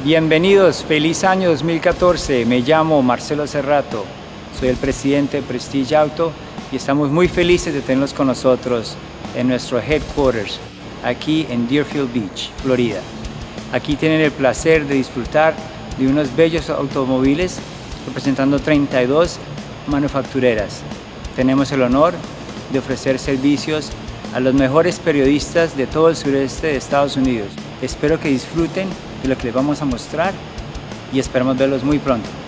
Bienvenidos, feliz año 2014, me llamo Marcelo Cerrato, soy el presidente de Prestige Auto y estamos muy felices de tenerlos con nosotros en nuestro headquarters, aquí en Deerfield Beach, Florida. Aquí tienen el placer de disfrutar de unos bellos automóviles representando 32 manufactureras. Tenemos el honor de ofrecer servicios a los mejores periodistas de todo el sureste de Estados Unidos. Espero que disfruten de lo que les vamos a mostrar y esperamos verlos muy pronto.